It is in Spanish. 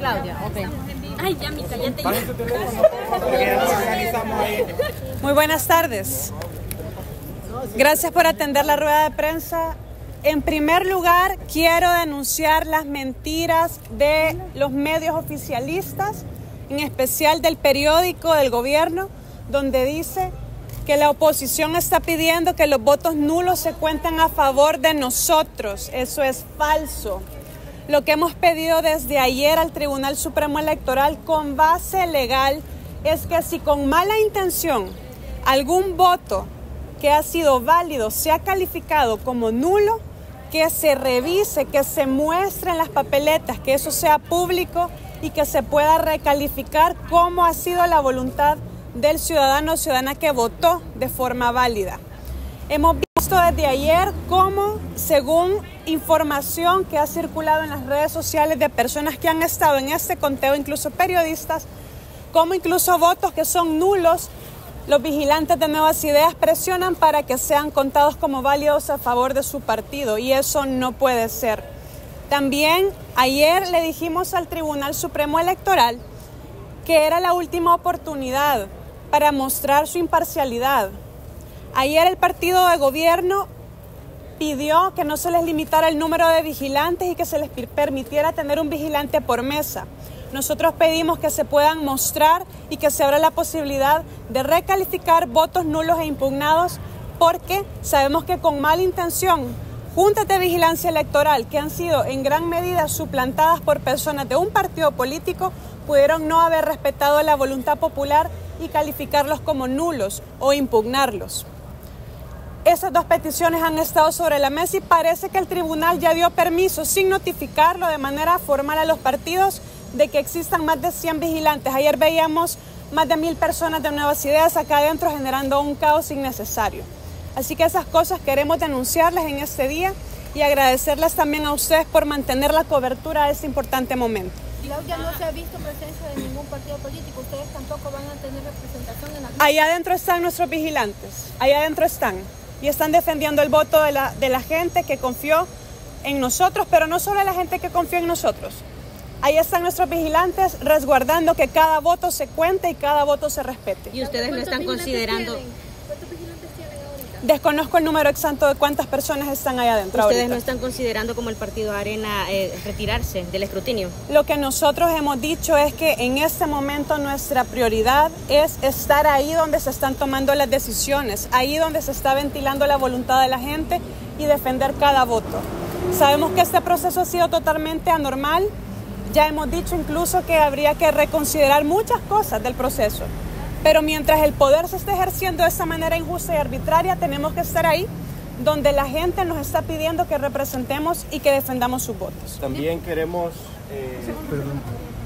Claudia, ok. Ay, ya, Mica, ya te... Muy buenas tardes. Gracias por atender la rueda de prensa. En primer lugar, quiero denunciar las mentiras de los medios oficialistas, en especial del periódico del gobierno, donde dice que la oposición está pidiendo que los votos nulos se cuenten a favor de nosotros. Eso es falso. Lo que hemos pedido desde ayer al Tribunal Supremo Electoral con base legal es que si con mala intención algún voto que ha sido válido sea calificado como nulo, que se revise, que se muestre en las papeletas, que eso sea público y que se pueda recalificar cómo ha sido la voluntad del ciudadano o ciudadana que votó de forma válida. Hemos visto desde ayer cómo, según información que ha circulado en las redes sociales de personas que han estado en este conteo, incluso periodistas, como incluso votos que son nulos, los vigilantes de Nuevas Ideas presionan para que sean contados como válidos a favor de su partido, y eso no puede ser. También ayer le dijimos al Tribunal Supremo Electoral que era la última oportunidad para mostrar su imparcialidad. Ayer el partido de gobierno pidió que no se les limitara el número de vigilantes y que se les permitiera tener un vigilante por mesa. Nosotros pedimos que se puedan mostrar y que se abra la posibilidad de recalificar votos nulos e impugnados, porque sabemos que con mala intención, juntas de vigilancia electoral que han sido en gran medida suplantadas por personas de un partido político pudieron no haber respetado la voluntad popular y calificarlos como nulos o impugnarlos. Esas dos peticiones han estado sobre la mesa y parece que el tribunal ya dio permiso, sin notificarlo de manera formal a los partidos, de que existan más de 100 vigilantes. Ayer veíamos más de 1000 personas de Nuevas Ideas acá adentro generando un caos innecesario. Así que esas cosas queremos denunciarlas en este día y agradecerles también a ustedes por mantener la cobertura de este importante momento. Claudia, no se ha visto presencia de ningún partido político. Ustedes tampoco van a tener representación en la... Allá adentro están nuestros vigilantes, allá adentro están. Y están defendiendo el voto de la gente que confió en nosotros, pero no solo la gente que confió en nosotros. Ahí están nuestros vigilantes resguardando que cada voto se cuente y cada voto se respete. ¿Y ustedes no están considerando? ¿Cuántos vigilantes tienen ahorita? Desconozco el número exacto de cuántas personas están allá adentro. ¿Ustedes ahorita no están considerando como el partido Arena retirarse del escrutinio? Lo que nosotros hemos dicho es que en este momento nuestra prioridad es estar ahí donde se están tomando las decisiones, ahí donde se está ventilando la voluntad de la gente y defender cada voto. Sabemos que este proceso ha sido totalmente anormal. Ya hemos dicho incluso que habría que reconsiderar muchas cosas del proceso. Pero mientras el poder se esté ejerciendo de esa manera injusta y arbitraria, tenemos que estar ahí donde la gente nos está pidiendo que representemos y que defendamos sus votos. También queremos...